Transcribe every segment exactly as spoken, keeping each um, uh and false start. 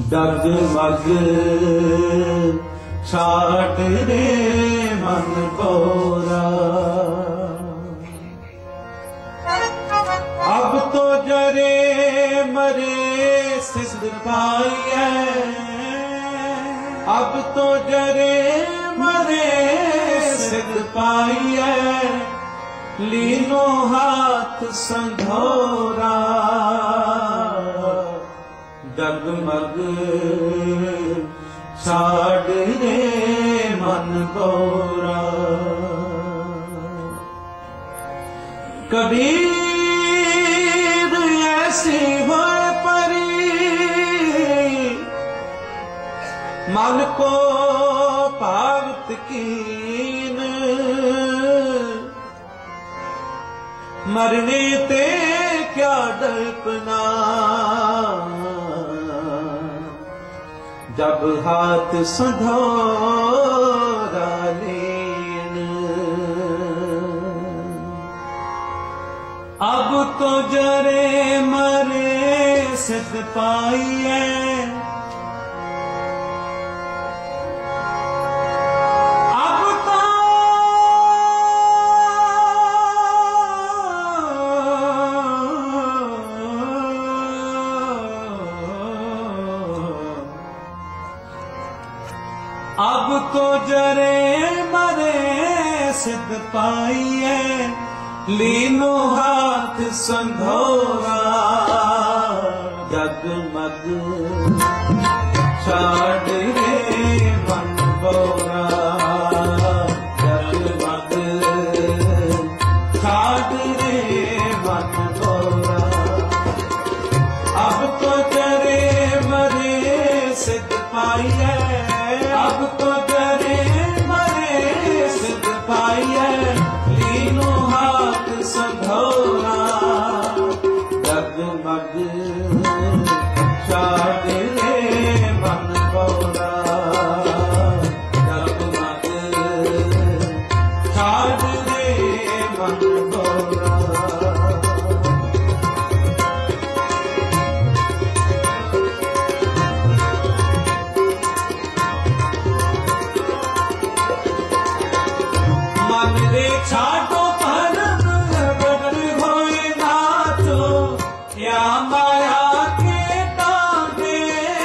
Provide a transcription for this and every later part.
डगमग छाट रे मन बोरा। अब तो जरे मरे सिद्ध पाइए, अब तो जरे मरे सिद्ध पाइए, लीनो हाथ संघोरा। डगमग छाड़ रे मन बोरा। कबीर ऐसी हो परी, मन को पावत कीन, मरने ते क्या दर्पना, जब हाथ संधोरा लीन। अब तो जरे मरे सिद्ध पाइए, अब तो जरे मरे सिद्ध पाइए, लीनो हाथ संघोरा। जगमग छाड़ रे मन बोरा। जगमग छाड़ रे मन बोरा। अब तो जरे मरे सिद्ध पाइए, अब तो जरे मरे सिद्ध पाइए, लीनो हाथ संघोरा। डगमग छाड़ रे मन बोरा। डगमग छाड़ रे मन बोरा। मन रे छाटो परम गगन होए नाचो, या माया के तांडे।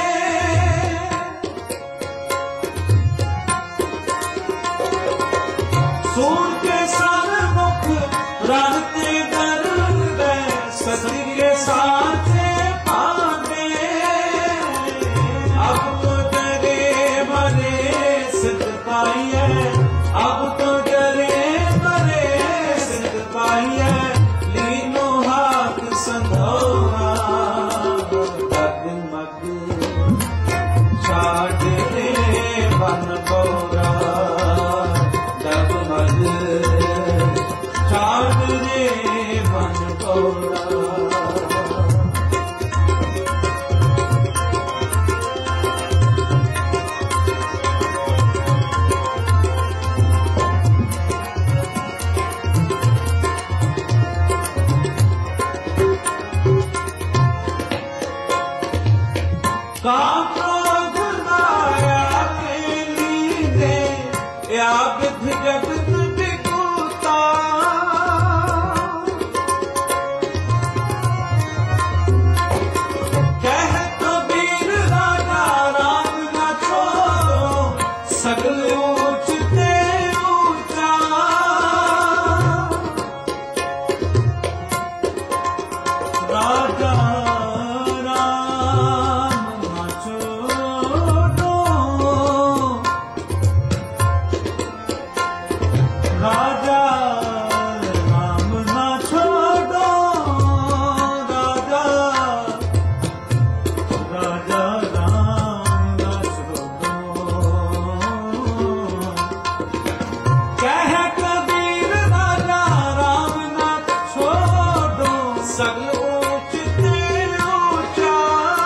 सूर के सर मुख रण ते दर्द, सती के साथे पांडे। अब तो जरे मरे सिद्ध पाइए, अब तो लीनो हाथ संघोरा। डगमग छाड़ रे मन बोरा। डगमग छाड़ रे मन बोरा। काम क्रोध माया के लीधे, या विधि जगत विकूता। कह कबीर राजा राम न छोड़ो, सगल ऊंच ते ऊंचा। राजा राजा राम ना छोड़ो। राजा राजा राम ना छोड़ो। कह कबीर राजा राम ना छोड़ो, सगल ऊंच ते ऊंचा।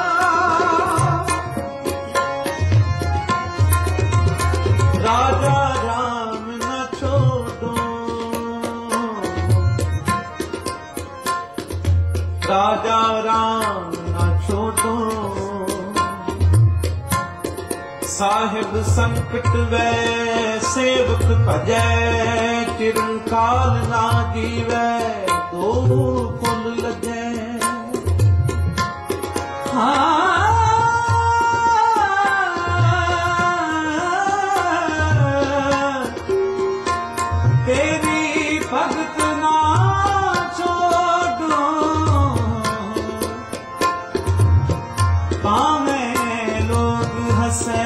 राजा राम न छोड़ो। राजा राम न छोड़ो। साहिब संकट वै सेवक भजै, चिरकाल ना जीवै दो कुल लजै। हाँ तेरी भगत ना छोड़ो, पावे लोग हंसे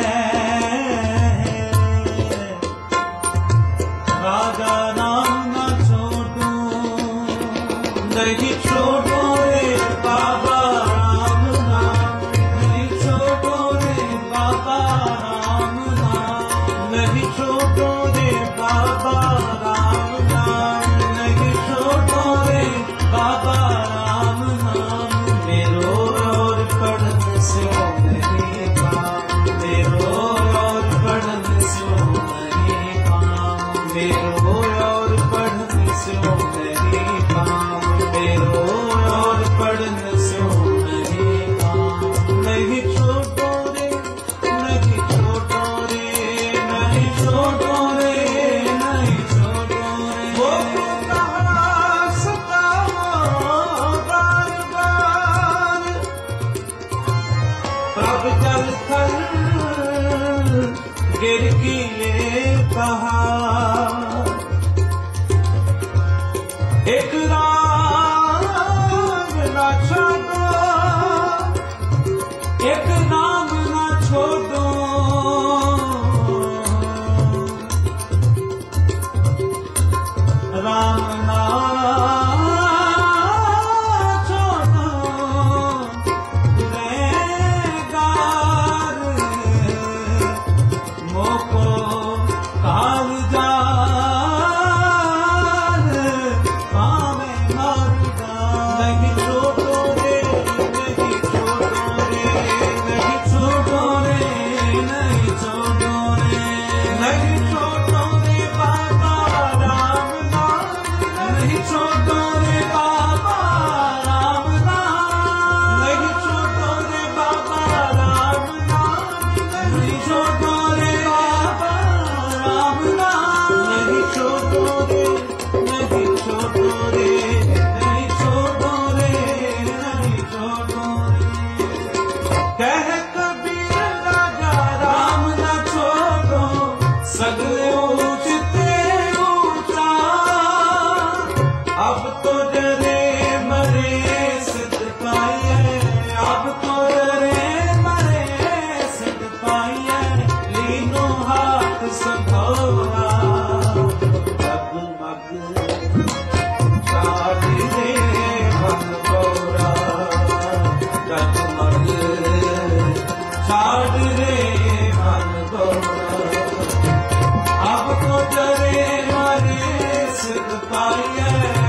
राजा नाम ना छोड़ो। नहीं छोड़ो रे बाबा राम नाम, नहीं छोड़ो रे बाबा राम नाम, नहीं छोड़ो रे बाबा राम नाम, नहीं छोड़ो रे बाबा राम नाम। मेरो और पढ़न से नहीं काम, मेरो और पढ़न से नहीं काम, मेरो और पढ़न से नहीं काम, मेरो और पढ़न से नहीं काम। नहीं छोड़ो रे, नहीं छोड़ो रे, नहीं छोड़ो रे, नहीं छोड़ो रे। वो कहा सताओ बार बार, प्रभ जल थल गिर की ये कहा। एक राम ना छोड़ो, एक नाम ना छोड़ो, राम नाम छोड़ो। गुनहगार मोको काल जान, पावे मरदा। नहीं छोड़ो रे, नहीं छोड़ो रे, नहीं छोड़ो रे, नहीं छोड़ो रे, नहीं छोड़ो रे बाबा राम नाम, नहीं छोड़ो रे बाबा राम नाम, नहीं छोड़ो रे बाबा राम नाम, नहीं छोड़ो रे बाबा राम नाम, नहीं छोड़ो रे, नहीं छोड़ो रे, नहीं छोड़ो रे, नहीं छोड़ो रे। कह कबीर राजा राम ना छोड़ो, सगले ऊंचते ऊंचा। अब तो डरे मरे सिद्ध पाइए, अब तो डरे मरे सिद्ध पाइए। लीनो हाथ संभोरा जगमग चाल रे मन गौरा, जगमग चाल रे मन गौरा। अब तो डरे मरे सिद्ध पाइए,